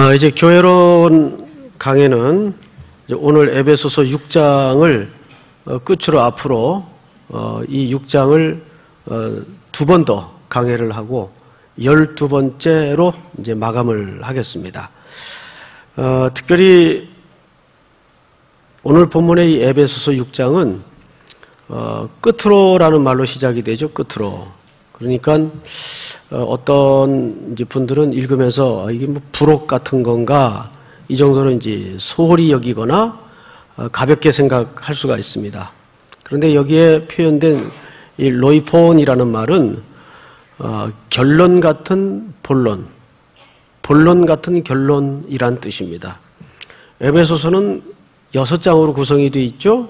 이제 교회론 강해는 이제 오늘 에베소서 6장을 끝으로 앞으로 이 6장을 두 번 더 강해를 하고 12번째로 이제 마감을 하겠습니다. 특별히 오늘 본문의 이 에베소서 6장은 끝으로라는 말로 시작이 되죠. 끝으로. 그러니까 어떤 이제 분들은 읽으면서 이게 뭐 부록 같은 건가 이 정도로 이제 소홀히 여기거나 가볍게 생각할 수가 있습니다. 그런데 여기에 표현된 이 로이폰이라는 말은 결론 같은 본론, 본론 같은 결론이란 뜻입니다. 에베소서는 6장으로 구성이 되어 있죠.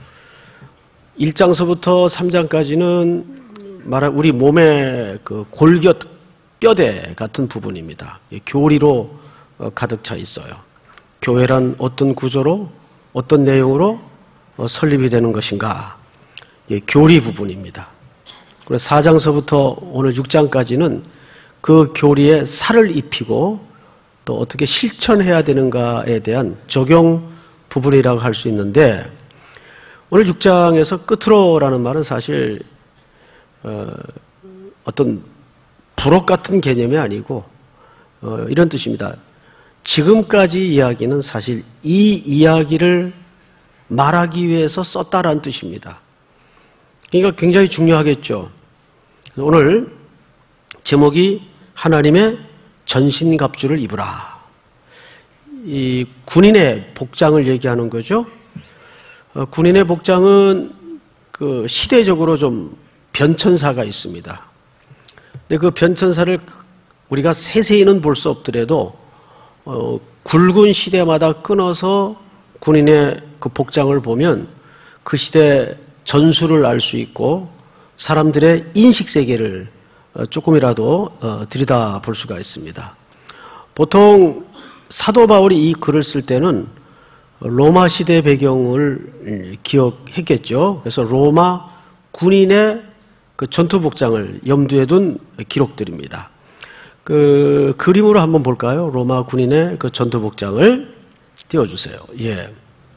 1장서부터 3장까지는 우리 몸의 그 골격 뼈대 같은 부분입니다. 교리로 가득 차 있어요. 교회란 어떤 구조로 어떤 내용으로 설립이 되는 것인가, 교리 부분입니다. 그래서 4장서부터 오늘 6장까지는 그 교리에 살을 입히고 또 어떻게 실천해야 되는가에 대한 적용 부분이라고 할 수 있는데, 오늘 6장에서 끝으로라는 말은 사실 어떤 부록 같은 개념이 아니고 이런 뜻입니다. 지금까지 이야기는 사실 이 이야기를 말하기 위해서 썼다라는 뜻입니다. 그러니까 굉장히 중요하겠죠. 오늘 제목이 하나님의 전신갑주를 입으라. 이 군인의 복장을 얘기하는 거죠. 군인의 복장은 그 시대적으로 좀 변천사가 있습니다. 근데 그 변천사를 우리가 세세히는 볼 수 없더라도 굵은 시대마다 끊어서 군인의 그 복장을 보면 그 시대 전술을 알 수 있고 사람들의 인식 세계를 조금이라도 들여다볼 수가 있습니다. 보통 사도 바울이 이 글을 쓸 때는 로마 시대 배경을 기억했겠죠. 그래서 로마 군인의 그 전투 복장을 염두에 둔 기록들입니다. 그 그림으로 한번 볼까요? 로마 군인의 그 전투 복장을 띄워주세요. 예.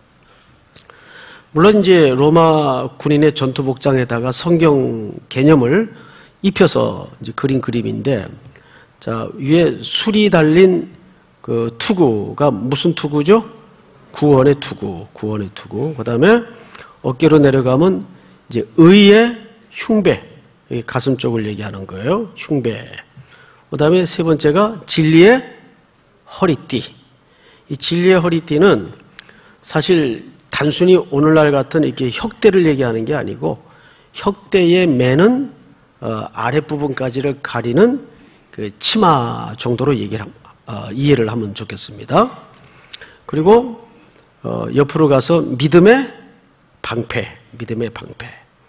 물론 이제 로마 군인의 전투 복장에다가 성경 개념을 입혀서 이제 그린 그림인데, 자, 위에 술이 달린 그 투구가 무슨 투구죠? 구원의 투구, 구원의 투구. 그 다음에 어깨로 내려가면 이제 의의 흉배, 가슴 쪽을 얘기하는 거예요. 흉배. 그 다음에 세 번째가 진리의 허리띠. 이 진리의 허리띠는 사실 단순히 오늘날 같은 이렇게 혁대를 얘기하는 게 아니고, 혁대의 매는 아랫부분까지를 가리는 그 치마 정도로 이해를 하면 좋겠습니다. 그리고 옆으로 가서 믿음의 방패, 믿음의 방패.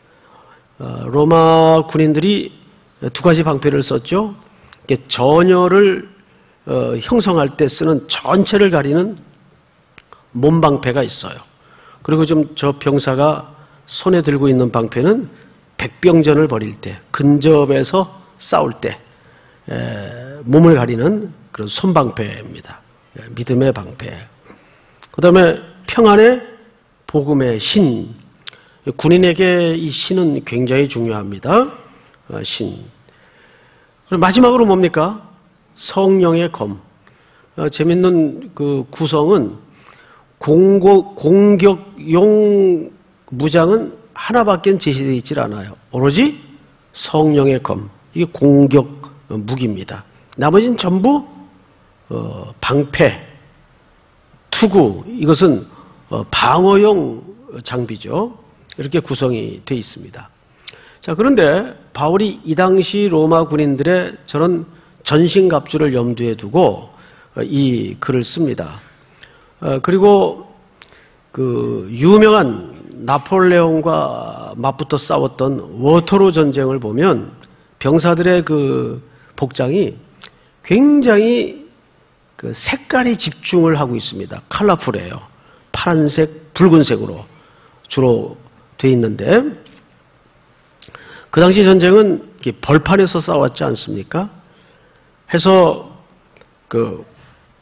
로마 군인들이 두 가지 방패를 썼죠. 전열을 형성할 때 쓰는 전체를 가리는 몸방패가 있어요. 그리고 좀 저 병사가 손에 들고 있는 방패는 백병전을 벌일 때, 근접에서 싸울 때 몸을 가리는 그런 손방패입니다. 믿음의 방패. 그 다음에 평안의 복음의 신. 군인에게 이 신은 굉장히 중요합니다. 신. 그리고 마지막으로 뭡니까? 성령의 검. 재밌는 그 구성은 공격용 무장은 하나밖에 제시되어 있질 않아요. 오로지 성령의 검. 이게 공격 무기입니다. 나머지는 전부 방패, 투구, 이것은 방어용 장비죠. 이렇게 구성이 되어 있습니다. 자, 그런데 바울이 이 당시 로마 군인들의 저런 전신갑주를 염두에 두고 이 글을 씁니다. 그리고 그 유명한 나폴레옹과 맞붙어 싸웠던 워터로 전쟁을 보면 병사들의 그 복장이 굉장히 그 색깔에 집중을 하고 있습니다. 컬러풀해요. 파란색, 붉은색으로 주로 돼 있는데, 그 당시 전쟁은 벌판에서 싸웠지 않습니까? 해서 그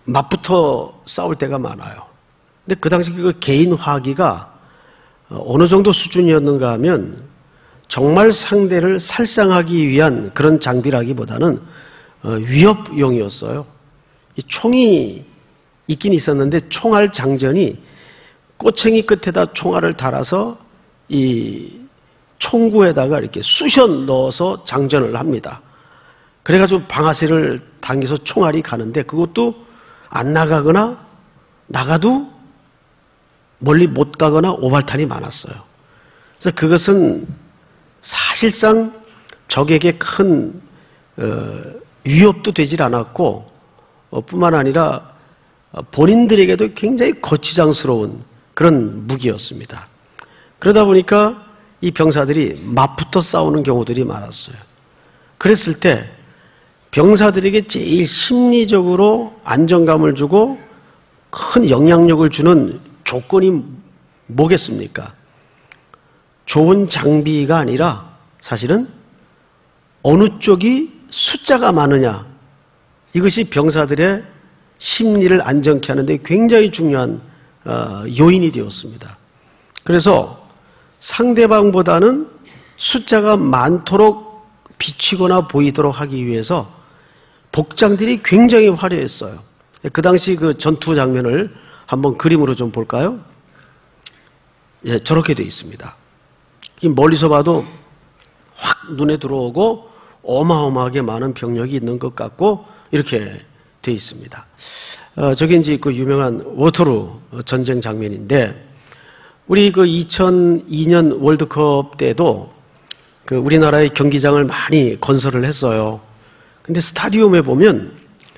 맞붙어 싸울 때가 많아요. 근데 그 당시 그 개인 화기가 어느 정도 수준이었는가 하면 정말 상대를 살상하기 위한 그런 장비라기보다는 위협용이었어요. 이 총이 있긴 있었는데 총알 장전이 꼬챙이 끝에다 총알을 달아서 이 총구에다가 이렇게 쑤셔 넣어서 장전을 합니다. 그래가지고 방아쇠를 당겨서 총알이 가는데 그것도 안 나가거나 나가도 멀리 못 가거나 오발탄이 많았어요. 그래서 그것은 사실상 적에게 큰 위협도 되질 않았고 뿐만 아니라 본인들에게도 굉장히 거치장스러운 그런 무기였습니다. 그러다 보니까 이 병사들이 맞붙어 싸우는 경우들이 많았어요. 그랬을 때 병사들에게 제일 심리적으로 안정감을 주고 큰 영향력을 주는 조건이 뭐겠습니까? 좋은 장비가 아니라 사실은 어느 쪽이 숫자가 많으냐, 이것이 병사들의 심리를 안정케 하는데 굉장히 중요한 요인이 되었습니다. 그래서 상대방보다는 숫자가 많도록 비치거나 보이도록 하기 위해서 복장들이 굉장히 화려했어요. 그 당시 그 전투 장면을 한번 그림으로 좀 볼까요? 예, 저렇게 되어 있습니다. 멀리서 봐도 확 눈에 들어오고 어마어마하게 많은 병력이 있는 것 같고 이렇게 되어 있습니다. 저게 이제 그 유명한 워터루 전쟁 장면인데 우리 그 2002년 월드컵 때도 그 우리나라의 경기장을 많이 건설을 했어요. 근데 스타디움에 보면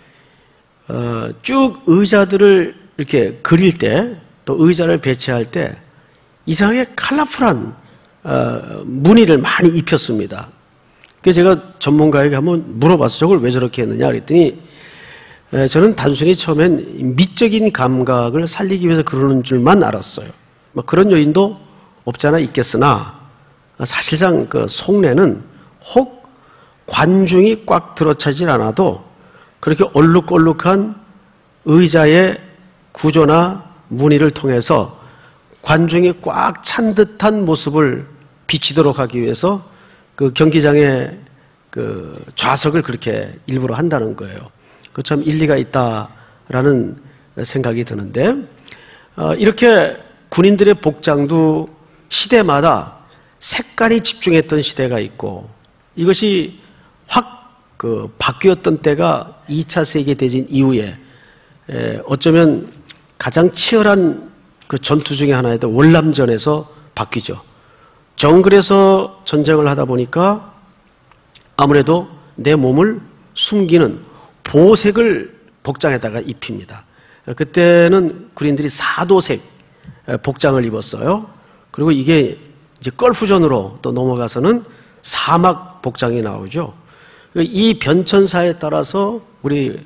쭉 의자들을 이렇게 그릴 때 또 의자를 배치할 때 이상하게 컬러풀한 무늬를 많이 입혔습니다. 그래서 제가 전문가에게 한번 물어봤어요. 저걸 왜 저렇게 했느냐 그랬더니 저는 단순히 처음엔 미적인 감각을 살리기 위해서 그러는 줄만 알았어요. 뭐 그런 요인도 없지 않아 있겠으나 사실상 그 속내는 혹 관중이 꽉 들어차질 않아도 그렇게 얼룩얼룩한 의자의 구조나 무늬를 통해서 관중이 꽉 찬 듯한 모습을 비치도록 하기 위해서 그 경기장의 그 좌석을 그렇게 일부러 한다는 거예요. 그 참 일리가 있다라는 생각이 드는데 이렇게 군인들의 복장도 시대마다 색깔이 집중했던 시대가 있고 이것이 확 그 바뀌었던 때가 2차 세계대전 이후에 어쩌면 가장 치열한 그 전투 중에 하나였던 월남전에서 바뀌죠. 정글에서 전쟁을 하다 보니까 아무래도 내 몸을 숨기는 보색을 복장에다가 입힙니다. 그때는 군인들이 사도색 복장을 입었어요. 그리고 이게 이제 걸프전으로 또 넘어가서는 사막 복장이 나오죠. 이 변천사에 따라서 우리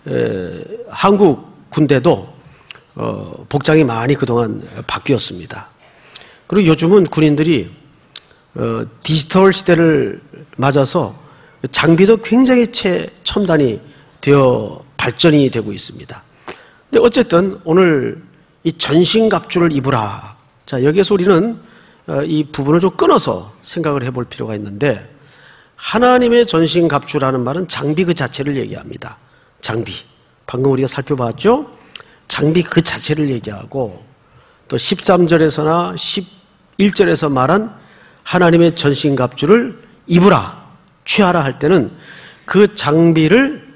한국 군대도 복장이 많이 그동안 바뀌었습니다. 그리고 요즘은 군인들이 디지털 시대를 맞아서 장비도 굉장히 최첨단이 되어 발전이 되고 있습니다. 근데 어쨌든 오늘 이 전신갑주를 입으라. 자, 여기에서 우리는 이 부분을 좀 끊어서 생각을 해볼 필요가 있는데 하나님의 전신갑주라는 말은 장비 그 자체를 얘기합니다. 장비. 방금 우리가 살펴봤죠? 장비 그 자체를 얘기하고 또 13절에서나 11절에서 말한 하나님의 전신갑주를 입으라, 취하라 할 때는 그 장비를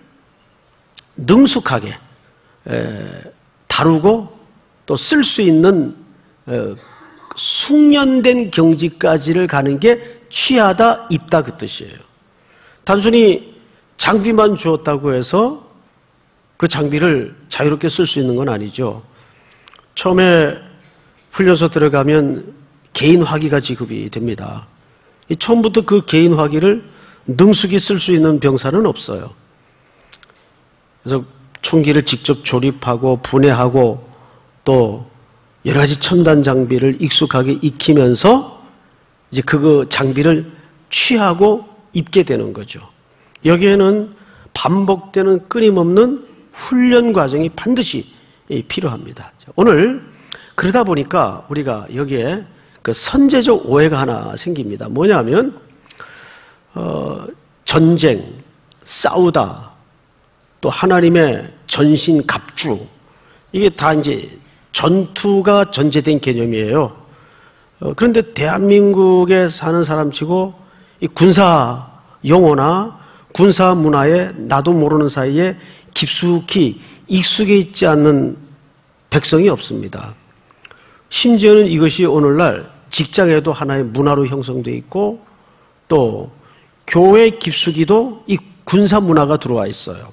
능숙하게 다루고 또 쓸 수 있는 숙련된 경지까지를 가는 게 취하다, 입다 그 뜻이에요. 단순히 장비만 주었다고 해서 그 장비를 자유롭게 쓸 수 있는 건 아니죠. 처음에 훈련소 들어가면 개인 화기가 지급이 됩니다. 처음부터 그 개인 화기를 능숙히 쓸 수 있는 병사는 없어요. 그래서 총기를 직접 조립하고 분해하고 또 여러 가지 첨단 장비를 익숙하게 익히면서 이제 그 장비를 취하고 입게 되는 거죠. 여기에는 반복되는 끊임없는 훈련 과정이 반드시 필요합니다. 오늘 그러다 보니까 우리가 여기에 그 선제적 오해가 하나 생깁니다. 뭐냐면 전쟁, 싸우다, 또 하나님의 전신갑주, 이게 다 이제 전투가 전제된 개념이에요. 그런데 대한민국에 사는 사람치고 이 군사 용어나 군사 문화에 나도 모르는 사이에 깊숙이 익숙해 있지 않는 백성이 없습니다. 심지어는 이것이 오늘날 직장에도 하나의 문화로 형성되어 있고 또 교회 깊숙이도 이 군사 문화가 들어와 있어요.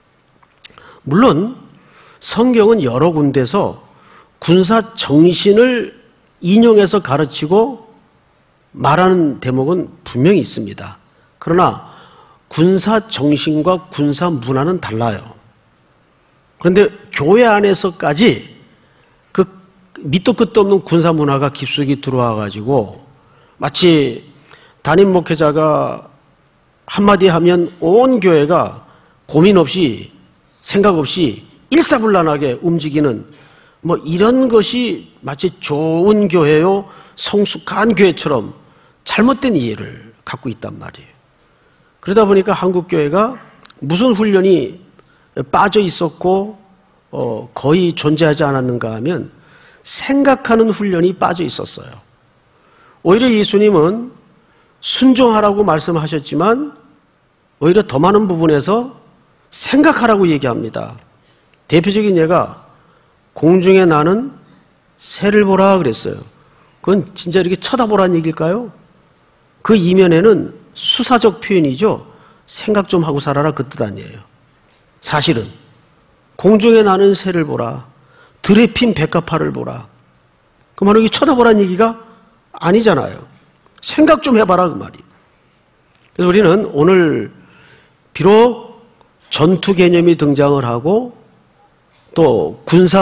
물론 성경은 여러 군데서 군사 정신을 인용해서 가르치고 말하는 대목은 분명히 있습니다. 그러나 군사 정신과 군사 문화는 달라요. 그런데 교회 안에서까지 그 밑도 끝도 없는 군사 문화가 깊숙이 들어와 가지고 마치 담임 목회자가 한마디 하면 온 교회가 고민 없이 생각 없이 일사불란하게 움직이는 뭐 이런 것이 마치 좋은 교회요 성숙한 교회처럼 잘못된 이해를 갖고 있단 말이에요. 그러다 보니까 한국 교회가 무슨 훈련이 빠져 있었고 거의 존재하지 않았는가 하면 생각하는 훈련이 빠져 있었어요. 오히려 예수님은 순종하라고 말씀하셨지만 오히려 더 많은 부분에서 생각하라고 얘기합니다. 대표적인 예가 공중에 나는 새를 보라 그랬어요. 그건 진짜 이렇게 쳐다보라는 얘기일까요? 그 이면에는 수사적 표현이죠. 생각 좀 하고 살아라 그 뜻 아니에요. 사실은 공중에 나는 새를 보라, 들에 핀 백합화를 보라. 그 말은 이게 쳐다보라는 얘기가 아니잖아요. 생각 좀 해봐라 그 말이. 그래서 우리는 오늘 비록 전투 개념이 등장을 하고 또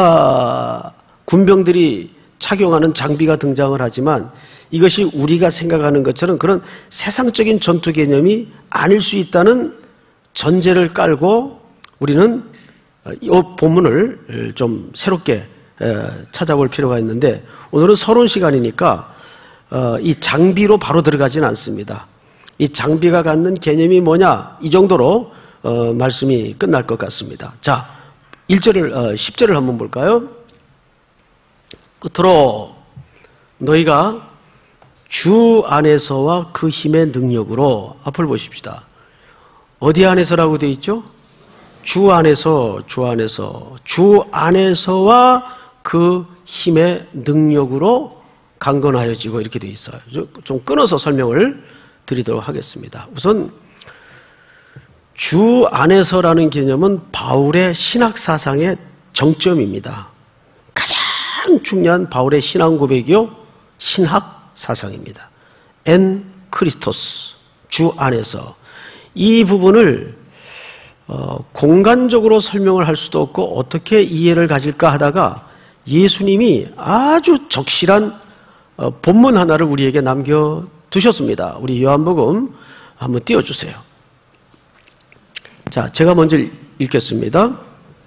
군병들이 착용하는 장비가 등장을 하지만 이것이 우리가 생각하는 것처럼 그런 세상적인 전투 개념이 아닐 수 있다는 전제를 깔고 우리는 이 본문을 좀 새롭게 찾아볼 필요가 있는데 오늘은 서론 시간이니까 이 장비로 바로 들어가지는 않습니다. 이 장비가 갖는 개념이 뭐냐 이 정도로 말씀이 끝날 것 같습니다. 자, 10절을 한번 볼까요? 끝으로 너희가 주 안에서와 그 힘의 능력으로 앞을 보십시다. 어디 안에서라고 되어 있죠? 주 안에서, 주 안에서, 주 안에서와 그 힘의 능력으로 강건하여지고 이렇게 되어 있어요. 좀 끊어서 설명을 드리도록 하겠습니다. 우선 주 안에서라는 개념은 바울의 신학 사상의 정점입니다. 가장 중요한 바울의 신앙 고백이요 신학 사상입니다. 엔 크리스토스, 주 안에서. 이 부분을 공간적으로 설명을 할 수도 없고 어떻게 이해를 가질까 하다가 예수님이 아주 적실한 본문 하나를 우리에게 남겨두셨습니다. 우리 요한복음 한번 띄워주세요. 자, 제가 먼저 읽겠습니다.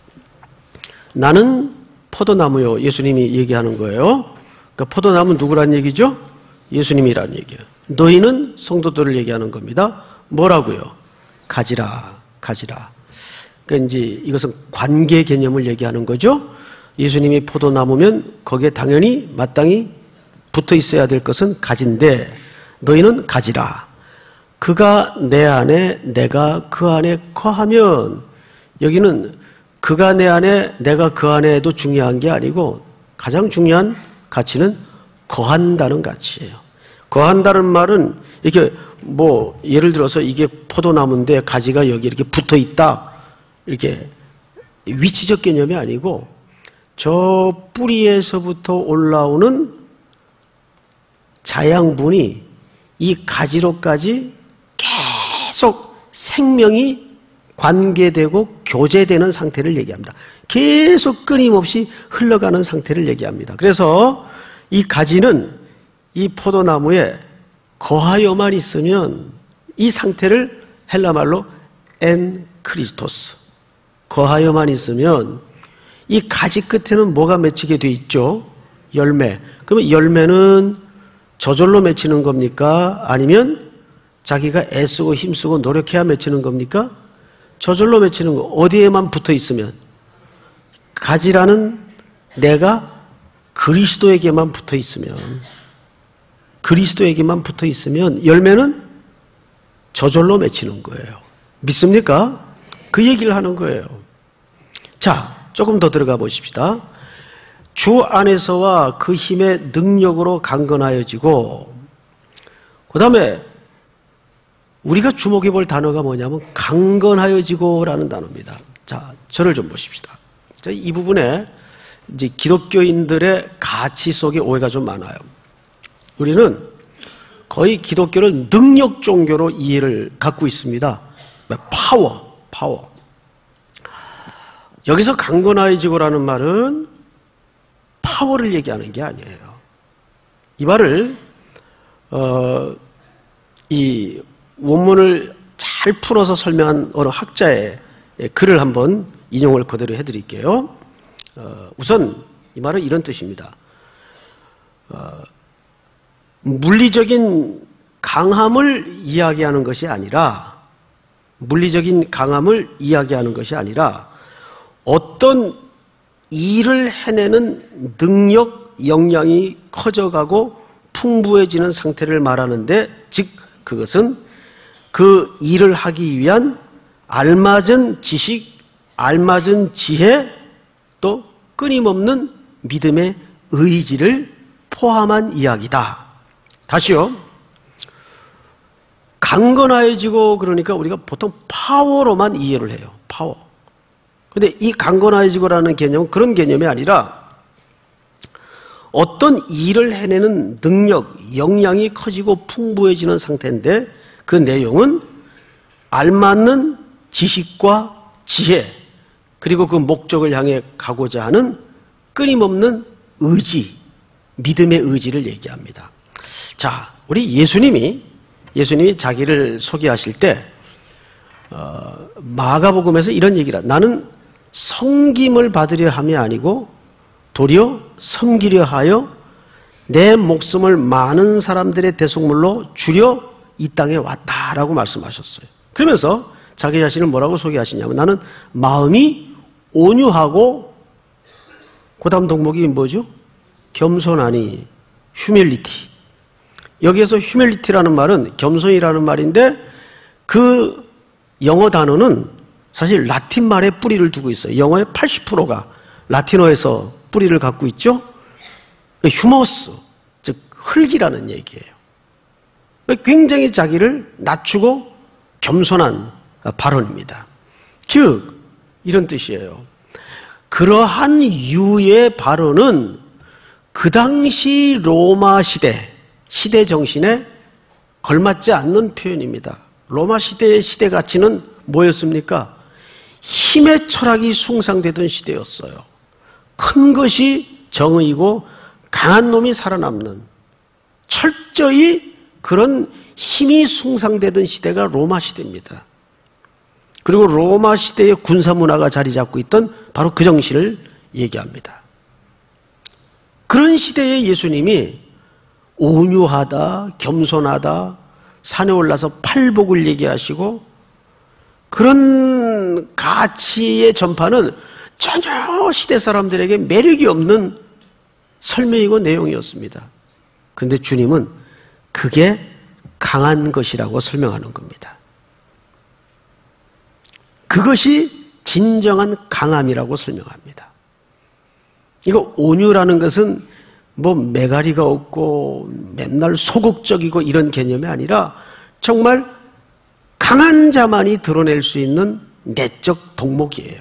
나는 포도나무요. 예수님이 얘기하는 거예요. 그러니까 포도나무는 누구란 얘기죠? 예수님이란 얘기예요. 너희는 성도들을 얘기하는 겁니다. 뭐라고요? 가지라, 가지라. 그러니까 이제 이것은 관계 개념을 얘기하는 거죠. 예수님이 포도나무면 거기에 당연히 마땅히 붙어 있어야 될 것은 가지인데 너희는 가지라. 그가 내 안에 내가 그 안에 거하면 여기는 그가 내 안에 내가 그 안에도 중요한 게 아니고 가장 중요한 가치는 거한다는 가치예요. 거한다는 말은 이렇게 뭐 예를 들어서 이게 포도나무인데 가지가 여기 이렇게 붙어 있다 이렇게 위치적 개념이 아니고 저 뿌리에서부터 올라오는 자양분이 이 가지로까지 계속 생명이 관계되고 교제되는 상태를 얘기합니다. 계속 끊임없이 흘러가는 상태를 얘기합니다. 그래서 이 가지는 이 포도나무에 거하여만 있으면 이 상태를 헬라말로 엔 크리스토스, 거하여만 있으면 이 가지 끝에는 뭐가 맺히게 돼 있죠? 열매. 그러면 열매는 저절로 맺히는 겁니까? 아니면 자기가 애쓰고 힘쓰고 노력해야 맺히는 겁니까? 저절로 맺히는 거. 어디에만 붙어 있으면? 가지라는 내가 그리스도에게만 붙어 있으면, 그리스도에게만 붙어 있으면 열매는 저절로 맺히는 거예요. 믿습니까? 그 얘기를 하는 거예요. 자, 조금 더 들어가 보십시다. 주 안에서와 그 힘의 능력으로 강건하여지고, 그 다음에 우리가 주목해 볼 단어가 뭐냐면 강건하여지고라는 단어입니다. 자, 저를 좀 보십시다. 자, 이 부분에 이제 기독교인들의 가치 속에 오해가 좀 많아요. 우리는 거의 기독교를 능력 종교로 이해를 갖고 있습니다. 파워. 여기서 강건하여지고라는 말은 파워를 얘기하는 게 아니에요. 이 말을 이 원문을 잘 풀어서 설명한 어느 학자의 글을 한번 인용을 그대로 해드릴게요. 우선 이 말은 이런 뜻입니다. 물리적인 강함을 이야기하는 것이 아니라, 물리적인 강함을 이야기하는 것이 아니라 어떤 일을 해내는 능력, 역량이 커져가고 풍부해지는 상태를 말하는데, 즉 그것은 그 일을 하기 위한 알맞은 지식, 알맞은 지혜, 또 끊임없는 믿음의 의지를 포함한 이야기다. 다시요. 강건하여지고 그러니까 우리가 보통 파워로만 이해를 해요. 파워. 근데 이 강건하여지고라는 개념은 그런 개념이 아니라 어떤 일을 해내는 능력, 역량이 커지고 풍부해지는 상태인데, 그 내용은 알맞는 지식과 지혜, 그리고 그 목적을 향해 가고자 하는 끊임없는 의지, 믿음의 의지를 얘기합니다. 자, 우리 예수님이 자기를 소개하실 때 마가복음에서 이런 얘기를, 나는 섬김을 받으려 함이 아니고 도리어 섬기려 하여 내 목숨을 많은 사람들의 대속물로 주려 이 땅에 왔다라고 말씀하셨어요. 그러면서 자기 자신을 뭐라고 소개하시냐면, 나는 마음이 온유하고, 그 다음 덕목이 뭐죠? 겸손하니, 휴밀리티. 여기에서 휴밀리티라는 말은 겸손이라는 말인데, 그 영어 단어는 사실 라틴 말에 뿌리를 두고 있어요. 영어의 80%가 라틴어에서 뿌리를 갖고 있죠. 휴머스, 즉 흙이라는 얘기예요. 굉장히 자기를 낮추고 겸손한 발언입니다. 즉 이런 뜻이에요. 그러한 유의 발언은 그 당시 로마 시대 정신에 걸맞지 않는 표현입니다. 로마 시대의 시대 가치는 뭐였습니까? 힘의 철학이 숭상되던 시대였어요. 큰 것이 정의이고 강한 놈이 살아남는, 철저히 그런 힘이 숭상되던 시대가 로마 시대입니다. 그리고 로마 시대의 군사 문화가 자리 잡고 있던 바로 그 정신을 얘기합니다. 그런 시대에 예수님이 온유하다, 겸손하다, 산에 올라서 팔복을 얘기하시고, 그런 가치의 전파는 전혀 시대 사람들에게 매력이 없는 설명이고 내용이었습니다. 그런데 주님은 그게 강한 것이라고 설명하는 겁니다. 그것이 진정한 강함이라고 설명합니다. 이거 온유라는 것은 뭐 매가리가 없고 맨날 소극적이고 이런 개념이 아니라 정말 강한 자만이 드러낼 수 있는 내적 덕목이에요.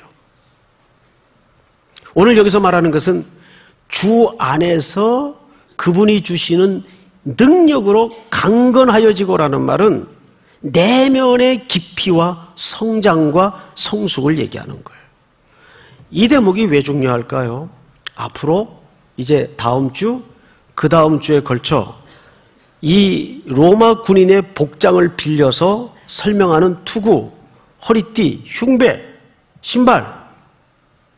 오늘 여기서 말하는 것은 주 안에서 그분이 주시는 능력으로 강건하여지고라는 말은 내면의 깊이와 성장과 성숙을 얘기하는 거예요. 이 대목이 왜 중요할까요? 앞으로 이제 다음 주, 그 다음 주에 걸쳐 이 로마 군인의 복장을 빌려서 설명하는 투구, 허리띠, 흉배, 신발,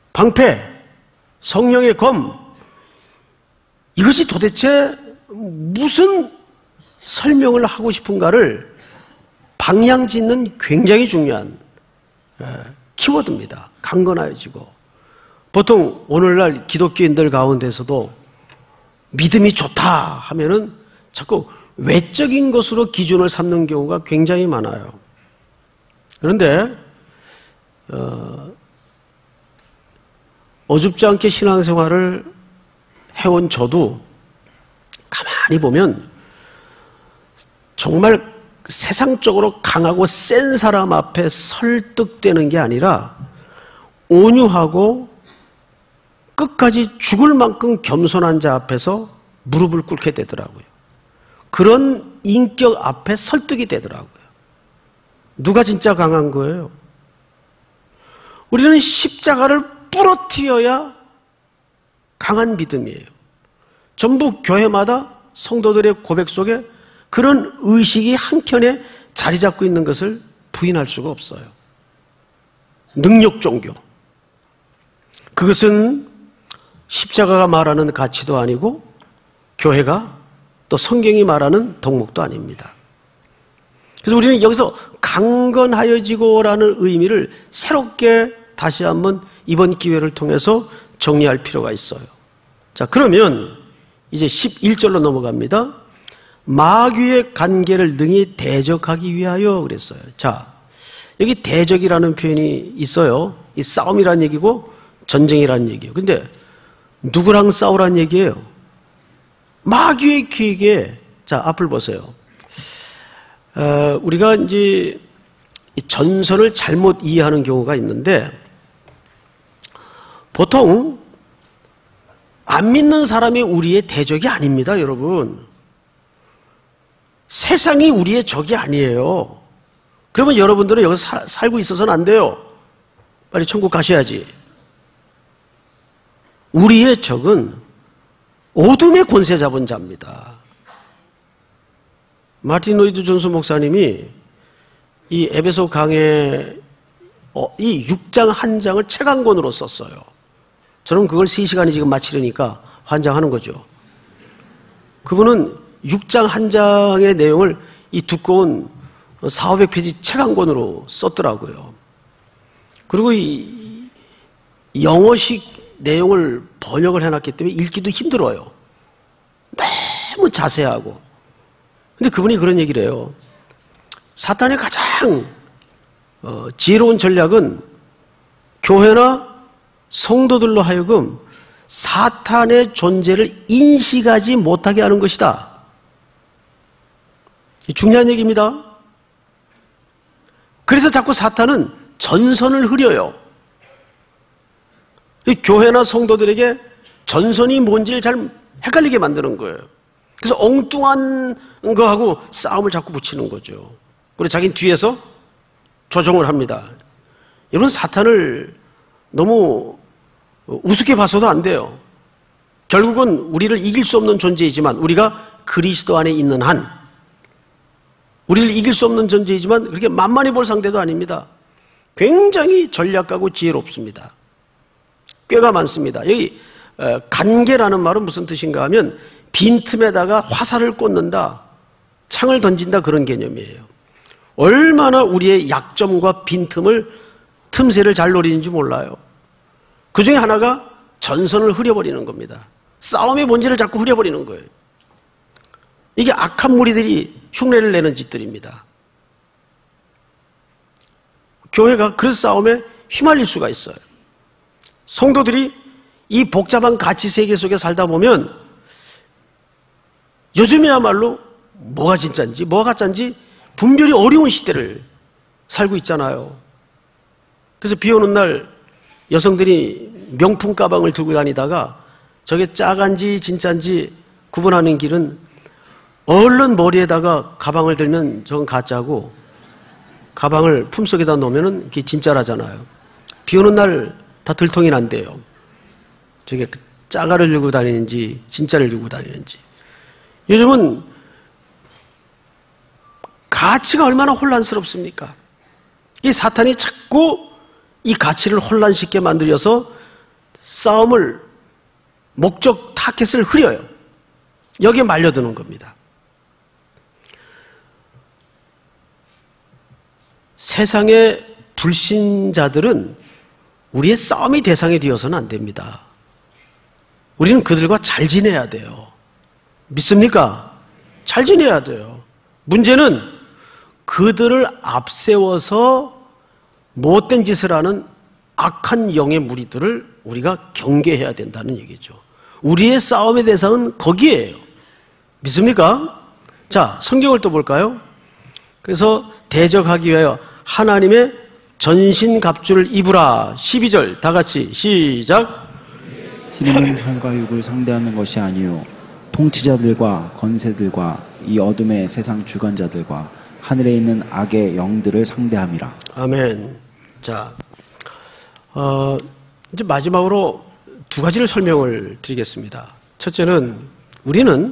방패, 성령의 검, 이것이 도대체 무슨 설명을 하고 싶은가를 방향 짓는 굉장히 중요한 키워드입니다. 강건하여지고. 보통 오늘날 기독교인들 가운데서도 믿음이 좋다 하면은 자꾸 외적인 것으로 기준을 삼는 경우가 굉장히 많아요. 그런데 어줍지 않게 신앙생활을 해온 저도 가만히 보면 정말 세상적으로 강하고 센 사람 앞에 설득되는 게 아니라 온유하고 끝까지 죽을 만큼 겸손한 자 앞에서 무릎을 꿇게 되더라고요. 그런 인격 앞에 설득이 되더라고요. 누가 진짜 강한 거예요? 우리는 십자가를 부러뜨려야 강한 믿음이에요. 전부 교회마다 성도들의 고백 속에 그런 의식이 한켠에 자리 잡고 있는 것을 부인할 수가 없어요. 능력 종교. 그것은 십자가가 말하는 가치도 아니고 교회가 또 성경이 말하는 덕목도 아닙니다. 그래서 우리는 여기서 강건하여지고라는 의미를 새롭게 다시 한번 이번 기회를 통해서 정리할 필요가 있어요. 자, 그러면 이제 11절로 넘어갑니다. 마귀의 관계를 능히 대적하기 위하여 그랬어요. 자, 여기 대적이라는 표현이 있어요. 이 싸움이라는 얘기고 전쟁이라는 얘기예요. 근데 누구랑 싸우라는 얘기예요? 마귀의 기획에, 자, 앞을 보세요. 우리가 이제 전선을 잘못 이해하는 경우가 있는데 보통 안 믿는 사람이 우리의 대적이 아닙니다, 여러분. 세상이 우리의 적이 아니에요. 그러면 여러분들은 여기서 살고 있어서는 안 돼요. 빨리 천국 가셔야지. 우리의 적은 어둠의 권세 잡은 자입니다. 마틴 로이드 존스 목사님이 이 에베소 강해 이 6장 한 장을 책 한 권으로 썼어요. 저는 그걸 3시간이 지금 마치려니까 환장하는 거죠. 그분은 6장 한 장의 내용을 이 두꺼운 400~500페이지 책 한 권으로 썼더라고요. 그리고 이 영어식 내용을 번역을 해놨기 때문에 읽기도 힘들어요. 너무 자세하고. 근데 그분이 그런 얘기를 해요. 사탄의 가장 지혜로운 전략은 교회나 성도들로 하여금 사탄의 존재를 인식하지 못하게 하는 것이다. 중요한 얘기입니다. 그래서 자꾸 사탄은 전선을 흐려요. 교회나 성도들에게 전선이 뭔지를 잘 헷갈리게 만드는 거예요. 그래서 엉뚱한 거하고 싸움을 자꾸 붙이는 거죠. 그리고 자기는 뒤에서 조종을 합니다. 여러분, 사탄을 너무 우습게 봐서도 안 돼요. 결국은 우리를 이길 수 없는 존재이지만 우리가 그리스도 안에 있는 한 우리를 이길 수 없는 존재이지만 그렇게 만만히 볼 상대도 아닙니다. 굉장히 전략가고 지혜롭습니다. 꾀가 많습니다. 여기 간계라는 말은 무슨 뜻인가 하면 빈틈에다가 화살을 꽂는다, 창을 던진다, 그런 개념이에요. 얼마나 우리의 약점과 빈틈을, 틈새를 잘 노리는지 몰라요. 그 중에 하나가 전선을 흐려버리는 겁니다. 싸움의 본질을 자꾸 흐려버리는 거예요. 이게 악한 무리들이 흉내를 내는 짓들입니다. 교회가 그 싸움에 휘말릴 수가 있어요. 성도들이 이 복잡한 가치 세계 속에 살다 보면 요즘이야말로 뭐가 진짜인지 뭐가 가짜인지 분별이 어려운 시대를 살고 있잖아요. 그래서 비 오는 날 여성들이 명품 가방을 들고 다니다가 저게 짜간지 진짜인지 구분하는 길은 얼른 머리에다가 가방을 들면 저건 가짜고 가방을 품속에다 놓으면 그게 진짜라잖아요. 비 오는 날 다 들통이 난대요. 저게 짜가를 들고 다니는지 진짜를 들고 다니는지. 요즘은 가치가 얼마나 혼란스럽습니까? 이 사탄이 자꾸 이 가치를 혼란시켜 만들어서 싸움을 목적 타켓을 흐려요. 여기에 말려드는 겁니다. 세상의 불신자들은 우리의 싸움의 대상이 되어서는 안 됩니다. 우리는 그들과 잘 지내야 돼요. 믿습니까? 잘 지내야 돼요. 문제는 그들을 앞세워서 못된 짓을 하는 악한 영의 무리들을 우리가 경계해야 된다는 얘기죠. 우리의 싸움의 대상은 거기에요. 믿습니까? 자, 성경을 또 볼까요? 그래서 대적하기 위하여 하나님의 전신갑주를 입으라. 12절 다 같이 시작. 시리는 혈과 육을 상대하는 것이 아니요 통치자들과 권세들과 이 어둠의 세상 주관자들과 하늘에 있는 악의 영들을 상대함이라. 아멘. 자, 이제 마지막으로 두 가지를 설명을 드리겠습니다. 첫째는 우리는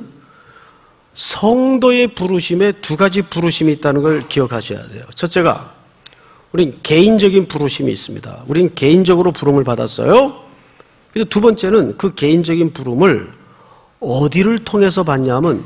성도의 부르심에 두 가지 부르심이 있다는 걸 기억하셔야 돼요. 첫째가 우린 개인적인 부르심이 있습니다. 우린 개인적으로 부름을 받았어요. 그래서 두 번째는 그 개인적인 부름을 어디를 통해서 받냐면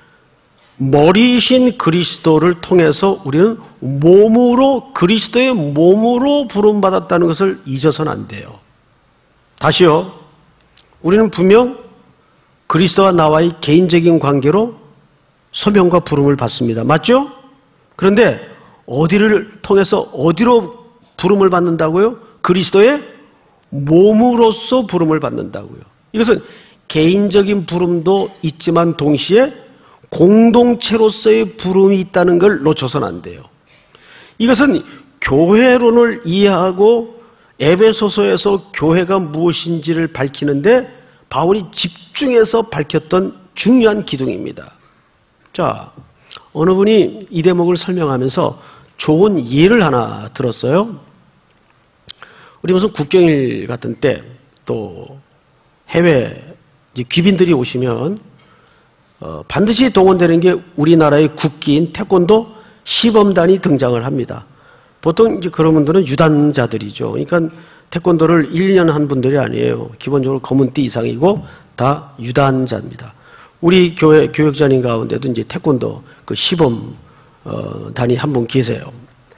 머리이신 그리스도를 통해서 우리는 몸으로 그리스도의 몸으로 부름받았다는 것을 잊어서는 안 돼요. 다시요. 우리는 분명 그리스도와 나와의 개인적인 관계로 소명과 부름을 받습니다. 맞죠? 그런데 어디를 통해서 어디로 부름을 받는다고요? 그리스도의 몸으로서 부름을 받는다고요. 이것은 개인적인 부름도 있지만 동시에 공동체로서의 부름이 있다는 걸 놓쳐서는 안 돼요. 이것은 교회론을 이해하고 에베소서에서 교회가 무엇인지를 밝히는데 바울이 집중해서 밝혔던 중요한 기둥입니다. 자, 어느 분이 이 대목을 설명하면서 좋은 예를 하나 들었어요. 우리 무슨 국경일 같은 때 또 해외 귀빈들이 오시면 반드시 동원되는 게 우리나라의 국기인 태권도 시범단이 등장을 합니다. 보통 이제 그런 분들은 유단자들이죠. 그러니까 태권도를 1년 한 분들이 아니에요. 기본적으로 검은 띠 이상이고 다 유단자입니다. 우리 교회 교역자님 가운데도 이제 태권도 그 시범 단이 한 분 계세요.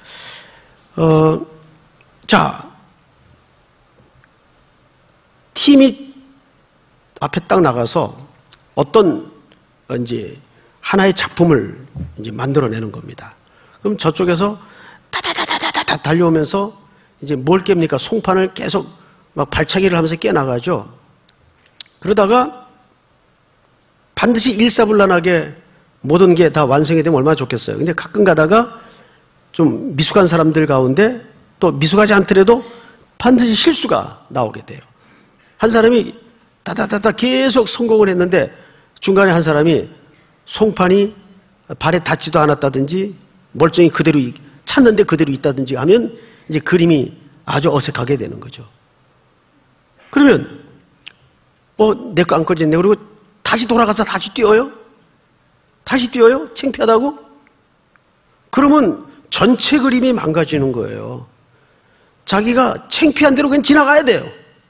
자, 팀이 앞에 딱 나가서 어떤 이제 하나의 작품을 이제 만들어내는 겁니다. 그럼 저쪽에서 다다다다다다 달려오면서 이제 뭘 깹니까? 송판을 계속 막 발차기를 하면서 깨나가죠. 그러다가 반드시 일사불란하게 모든 게 다 완성이 되면 얼마나 좋겠어요. 근데 가끔 가다가 좀 미숙한 사람들 가운데 또 미숙하지 않더라도 반드시 실수가 나오게 돼요. 한 사람이 다다다다 계속 성공을 했는데 중간에 한 사람이 송판이 발에 닿지도 않았다든지 멀쩡히 그대로 찾는데 그대로 있다든지 하면 이제 그림이 아주 어색하게 되는 거죠. 그러면 내 거 안 꺼졌네. 그리고 다시 돌아가서 다시 뛰어요? 다시 뛰어요? 창피하다고? 그러면 전체 그림이 망가지는 거예요. 자기가 창피한 대로 그냥 지나가야 돼요.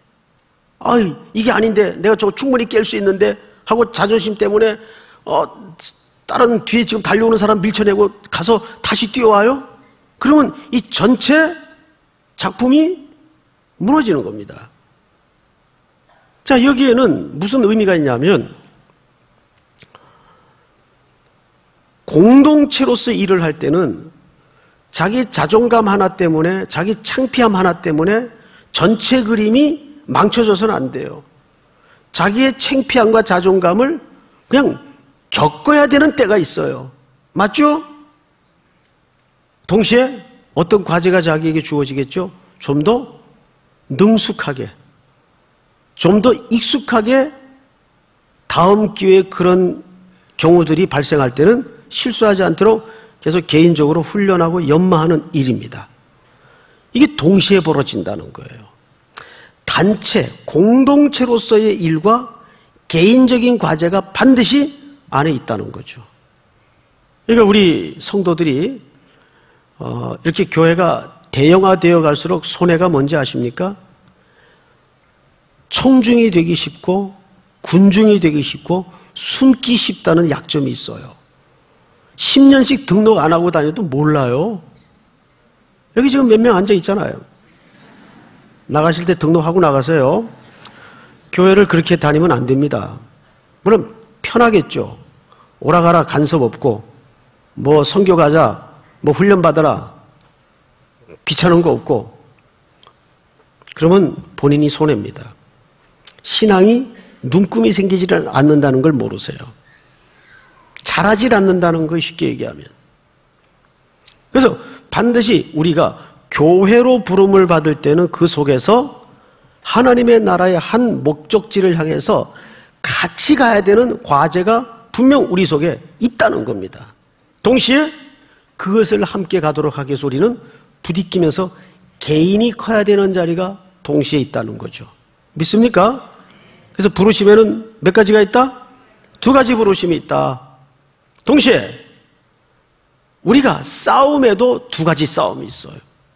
이게 아닌데 내가 저거 충분히 깰 수 있는데 하고 자존심 때문에 다른 뒤에 지금 달려오는 사람 밀쳐내고 가서 다시 뛰어와요? 그러면 이 전체 작품이 무너지는 겁니다. 자, 여기에는 무슨 의미가 있냐면 공동체로서 일을 할 때는 자기 자존감 하나 때문에 자기 창피함 하나 때문에 전체 그림이 망쳐져서는 안 돼요. 자기의 창피함과 자존감을 그냥 겪어야 되는 때가 있어요. 맞죠? 동시에 어떤 과제가 자기에게 주어지겠죠? 좀 더 능숙하게, 좀 더 익숙하게 다음 기회에 그런 경우들이 발생할 때는 실수하지 않도록 계속 개인적으로 훈련하고 연마하는 일입니다. 이게 동시에 벌어진다는 거예요. 단체, 공동체로서의 일과 개인적인 과제가 반드시 안에 있다는 거죠. 그러니까 우리 성도들이 이렇게 교회가 대형화되어 갈수록 손해가 뭔지 아십니까? 청중이 되기 쉽고 군중이 되기 쉽고 숨기 쉽다는 약점이 있어요. 10년씩 등록 안 하고 다녀도 몰라요. 여기 지금 몇 명 앉아 있잖아요. 나가실 때 등록하고 나가세요. 교회를 그렇게 다니면 안 됩니다. 물론 편하겠죠. 오라가라 간섭 없고 뭐 선교 가자, 뭐 훈련 받아라, 귀찮은 거 없고, 그러면 본인이 손해입니다. 신앙이 눈금이 생기지를 않는다는 걸 모르세요. 자라질 않는다는 걸 쉽게 얘기하면. 그래서 반드시 우리가 교회로 부름을 받을 때는 그 속에서 하나님의 나라의 한 목적지를 향해서 같이 가야 되는 과제가 분명 우리 속에 있다는 겁니다. 동시에 그것을 함께 가도록 하기 위해서 우리는 부딪히면서 개인이 커야 되는 자리가 동시에 있다는 거죠. 믿습니까? 그래서 부르심에는 몇 가지가 있다? 2가지 부르심이 있다. 동시에 우리가 싸움에도 2가지 싸움이 있어요.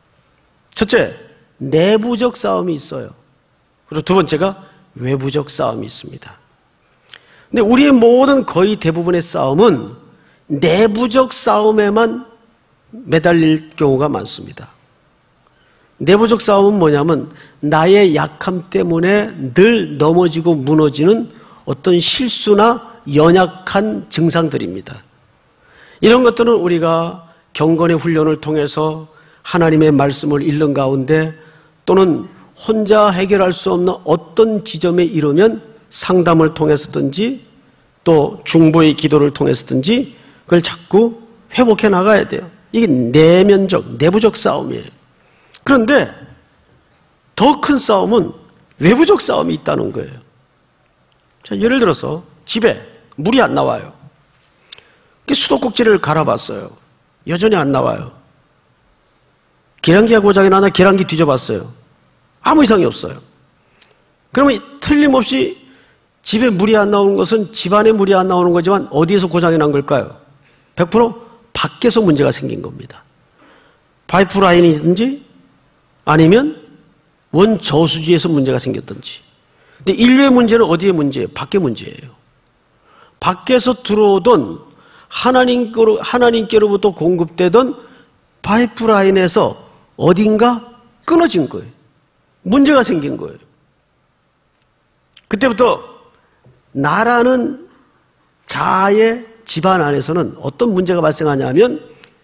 첫째, 내부적 싸움이 있어요. 그리고 2번째가 외부적 싸움이 있습니다. 근데 우리의 모든 거의 대부분의 싸움은 내부적 싸움에만 매달릴 경우가 많습니다. 내부적 싸움은 뭐냐면 나의 약함 때문에 늘 넘어지고 무너지는 어떤 실수나 연약한 증상들입니다. 이런 것들은 우리가 경건의 훈련을 통해서 하나님의 말씀을 읽는 가운데 또는 혼자 해결할 수 없는 어떤 지점에 이르면 상담을 통해서든지 또 중보의 기도를 통해서든지 그걸 자꾸 회복해 나가야 돼요. 이게 내면적, 내부적 싸움이에요. 그런데 더 큰 싸움은 외부적 싸움이 있다는 거예요. 자, 예를 들어서 집에 물이 안 나와요. 수도꼭지를 갈아봤어요. 여전히 안 나와요. 계량기가 고장이 나나 계량기 뒤져봤어요. 아무 이상이 없어요. 그러면 틀림없이 집에 물이 안 나오는 것은 집안에 물이 안 나오는 거지만 어디에서 고장이 난 걸까요? 100% 밖에서 문제가 생긴 겁니다. 파이프 라인이든지 아니면 원 저수지에서 문제가 생겼든지. 근데 인류의 문제는 어디의 문제예요? 밖의 문제예요. 밖에서 들어오던 하나님께로부터 공급되던 파이프 라인에서 어딘가 끊어진 거예요. 문제가 생긴 거예요. 그때부터 나라는 자아의 집안 안에서는 어떤 문제가 발생하냐면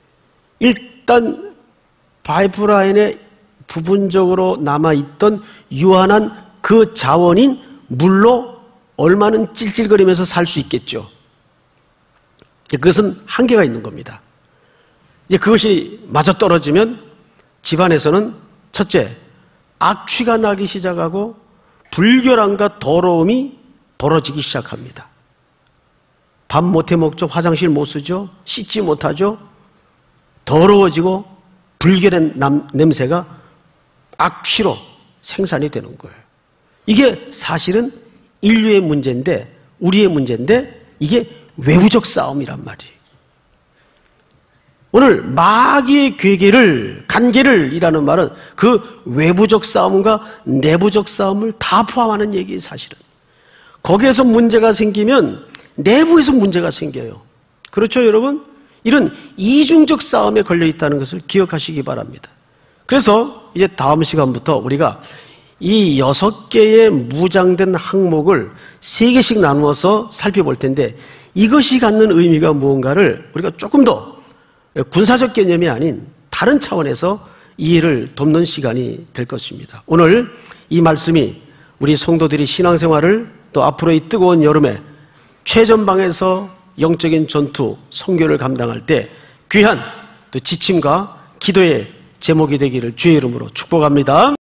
일단 파이프라인에 부분적으로 남아있던 유한한 그 자원인 물로 얼마는 찔찔거리면서 살 수 있겠죠. 그것은 한계가 있는 겁니다. 이제 그것이 맞아떨어지면 집안에서는 첫째, 악취가 나기 시작하고 불결함과 더러움이 벌어지기 시작합니다. 밥 못해 먹죠. 화장실 못 쓰죠. 씻지 못하죠. 더러워지고 불결한 냄새가 악취로 생산이 되는 거예요. 이게 사실은 인류의 문제인데, 우리의 문제인데 이게 외부적 싸움이란 말이에요. 오늘 마귀의 관계를 이라는 말은 그 외부적 싸움과 내부적 싸움을 다 포함하는 얘기예요, 사실은. 거기에서 문제가 생기면 내부에서 문제가 생겨요. 그렇죠, 여러분? 이런 이중적 싸움에 걸려 있다는 것을 기억하시기 바랍니다. 그래서 이제 다음 시간부터 우리가 이 6개의 무장된 항목을 3개씩 나누어서 살펴볼 텐데 이것이 갖는 의미가 무언가를 우리가 조금 더 군사적 개념이 아닌 다른 차원에서 이해를 돕는 시간이 될 것입니다. 오늘 이 말씀이 우리 성도들이 신앙생활을 또 앞으로의 뜨거운 여름에 최전방에서 영적인 전투, 선교를 감당할 때 귀한 또 지침과 기도의 제목이 되기를 주의 이름으로 축복합니다.